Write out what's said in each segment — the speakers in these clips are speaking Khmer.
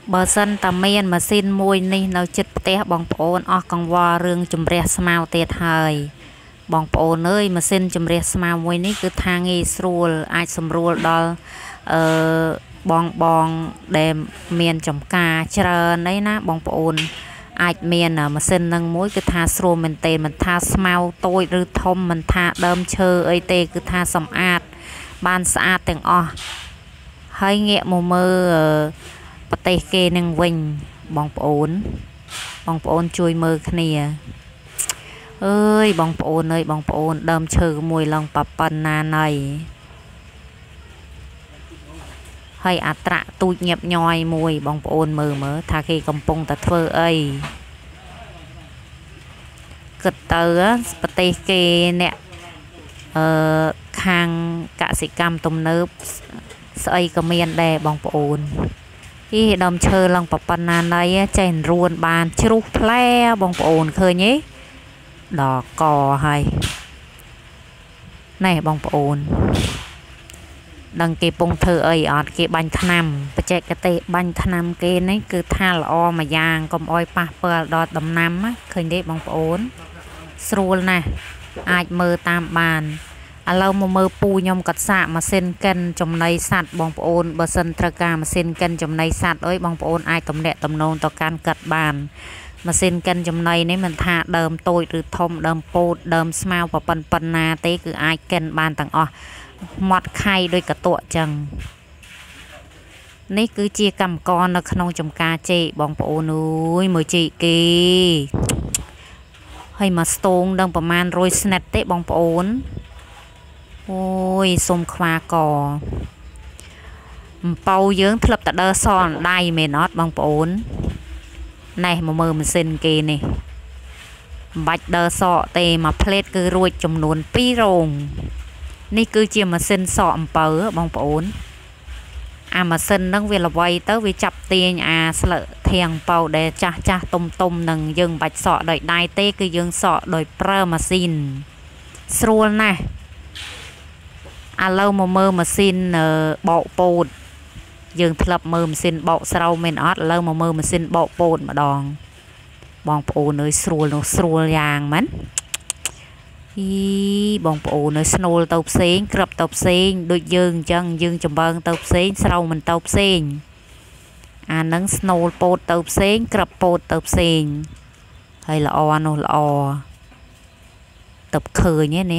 បើសិនតាមានម៉ាស៊ីនមួយនេះនៅចិត្តផ្ទះបងប្អូនអស់កង្វល់រឿងជំរះស្មៅទៀតហើយបងប្អូនអើយម៉ាស៊ីនជំរះស្មៅមួយនេះគឺថាងាយស្រួលអាចសម្រួលដល់បងដែលមានចំការច្រើនអីណាបងប្អូនអាចមានម៉ាស៊ីននឹងមួយគឺថាស្រួលមែនទេមិនថាស្មៅតូចឬធំមិនថាដើមឈើអីទេគឺថាសម្អាតបានស្អាតទាំងអស់ហើយងាកមកមើលប្រទេសគេនឹងវិញបងប្អូនជួយមើលគ្នាអើយបងប្អូនអើយបងប្អូនដើមឈើមួយឡើងប៉ុណ្ណាណៃហើយអត្រាទូចញាប់ញ័យមួយបងប្អូនមើលថាគេកំពុងតែធ្វើអីគិតទៅប្រទេសគេអ្នកខាងកសិកម្មទំនើបស្អីក៏មានដែរបងប្អូនដើមឈើឡើងប៉ុណ្ណាណៃចេះរួនបានជ្រុះផ្លែបងប្អូនឃើញទេដល់កហើយណែបងប្អូនដឹងគេពងធ្វើអីអត់គេបាញ់ថ្នាំបច្ចេកទេសបាញ់ថ្នាំគេនេះគឺថាល្អមួយយ៉ាងកុំអោយប៉ះពាល់ដល់ដំណាំឃើញទេបងប្អូនស្រួលណាស់អាចមើលតាមបានឥឡូវមកមើលពូខ្ញុំកាត់សាកម៉ាស៊ីនកិនចំណីសัตว์បងប្អូនបើសិនត្រូវការម៉ាស៊ីនកិនចំណីសัตว์អើយបងប្អូនអាចទំនាក់ទំនងទៅកាន់កាត់បានម៉ាស៊ីនកិនចំណីនេះមិនថាដើមតូចឬធំដើមពោតដើមស្មៅប៉ុណ្ណាទេគឺអាចកិនបានទាំងអស់មាត់ខៃដោយកតក់ចឹងនេះគឺជាកម្មករនៅក្នុងចំការចេកបងប្អូនអើយមើលចេកគេហើយមកស្ទងដឹងប្រមាណ100ស្និតទេបងប្អូនអូយសុំខ្វាកអំពៅយើងធ្លាប់តែដើរសអណ្ដៃមែនអត់បងប្អូនណែមកមើលម៉ាស៊ីនគេនេះមិនបាច់ដើរសក់ទេមួយផ្លេតគឺរួចចំនួន2រោងនេះគឺជាម៉ាស៊ីនសក់អំពៅបងប្អូនអាម៉ាស៊ីនហ្នឹងវាល្វីទៅវាចាប់ទាញអាស្លឹកធាងពៅដែលចាស់ទុំនឹងយើងមិនបាច់សក់ដោយដៃទេគឺយើងសក់ដោយប្រើម៉ាស៊ីនស្រួលណាស់ឥឡូវមកមើលម៉ាស៊ីនបោកពោតយើងធ្លាប់មើលម៉ាស៊ីនបោកស្រូវមែនអត់ឥឡូវមកមើលម៉ាស៊ីនបោកពោតម្ដងបងប្អូនអើយស្រួលនោះស្រួលយ៉ាងមែនបងប្អូននៅស្នូលទៅផ្សេងក្របទៅផ្សេងដូចយើងអញ្ចឹងយើងចំបើងទៅផ្សេងស្រូវមិនទៅផ្សេងអានឹងស្នូលពោតទៅផ្សេងក្របពោតទៅផ្សេងហើយល្អនោះល្អទៅឃើញហ្នឹង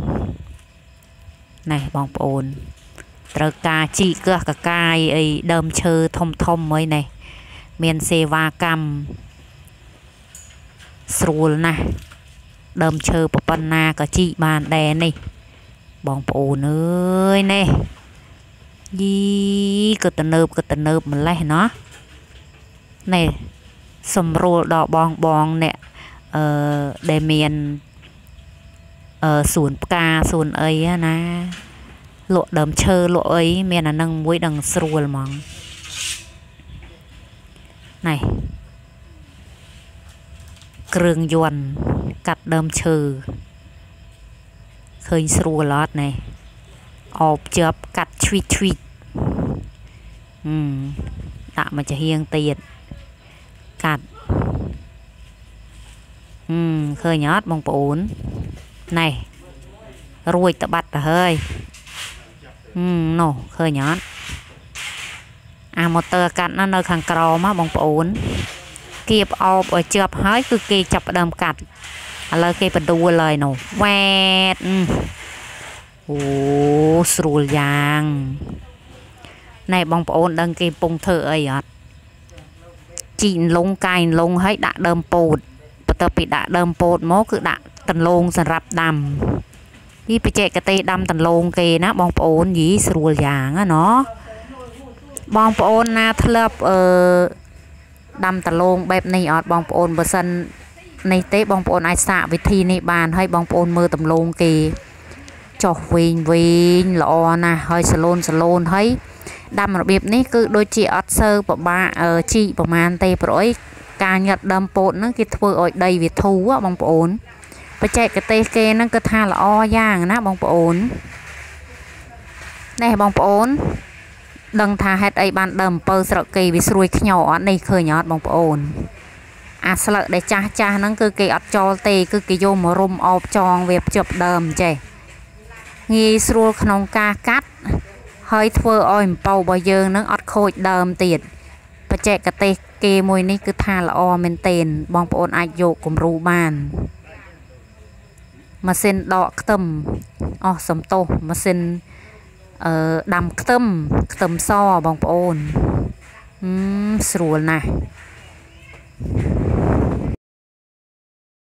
ណែបងប្អូនត្រូវការជីកកកាយអីដើមឈើធំមួយនេះមានសេវាកម្មស្រួលណាស់ដើមឈើប៉ុណ្ណាក៏ជីកបានដែរនេះបងប្អូនអើយនេះក៏ទំនើបម្លេះណោះនេះសម្រួលដល់បងអ្នកដែលមានសួនផ្កាសួនអីណាលក់ដើមឈើលក់អីមានអានឹងមួយដឹងស្រួលហ្មងណែគ្រឿងយន្តកាត់ដើមឈើឃើញស្រួលអត់ណែអបជាប់កាត់ឈ្វីតដាក់មកចាហៀងទៀតកាត់ឃើញអត់បងប្អូនណែរួចតបាត់ទៅហើយនោះឃើញអត់អាម៉ូទ័រកាត់នៅខាងក្រោមបងប្អូនគៀបអបឲ្យជាប់ហើយគឺគេចាប់ផ្ដើមកាត់ឥឡូវគេបដួលហើយនោះវ៉ែតអូស្រួលយ៉ាងណែបងប្អូនដឹងគេពងធ្វើអីអត់ជីកលងកាយលងហើយដាក់ដើមពោតបន្ទាប់ពីដាក់ដើមពោតមកគឺដាក់តន្លងសម្រាប់ដាំនេះបច្ចេកទេសដាំតន្លងគេណាបងប្អូនស្រួលយ៉ាងណាបងប្អូនណាធ្លាប់ដាំតន្លងបែបនេះអត់បងប្អូនបើសិននេះទេបងប្អូនអាចសាកវិធីនេះបានហើយបងប្អូនមើលតន្លងគេចុះវិញល្អណាស់ហើយសឡូនហើយដាំរបៀបនេះគឺដូចជាអត់សើពិបាកជីកប្រមាណទេព្រោះអីការញាត់ដើមពោតហ្នឹងគេធ្វើឲ្យដីវាធូរបងប្អូនបច្ចេកទេសគេហ្នឹងគឺថាល្អយ៉ាងណាបងប្អូននេះបងប្អូន đằng thà hết ấy ban đầm pơ sợ kỳ bị xuôi nhỏ này khơi nhót bông ổn à sợ để cha cha nó cứ kỳ ọt cho tê cứ kỳ vô mà rùm ọp tròn việc chụp đầm chè nghi xuôi nông ca cắt hơi thưa oi bầu bao giờ nó ọt khôi đầm tiệt và chạy cả tê kê mùi ní cứ tha là o men tên bông ổn ai dụ cùng rù bàn mà xin đọ tầm o sầm tô mà xin đầm tầm so bông ổn sủa này